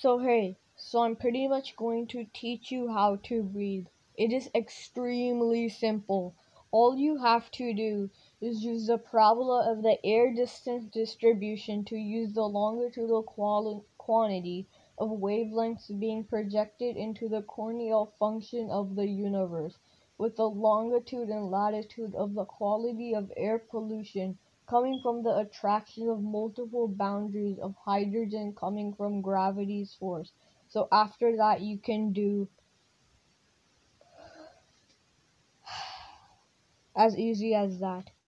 So I'm pretty much going to teach you how to breathe. It is extremely simple. All you have to do is use the parabola of the air distance distribution to use the longitudinal quantity of wavelengths being projected into the corneal function of the universe, with the longitude and latitude of the quality of air pollution coming from the attraction of multiple boundaries of hydrogen coming from gravity's force. So after that, you can do as easy as that.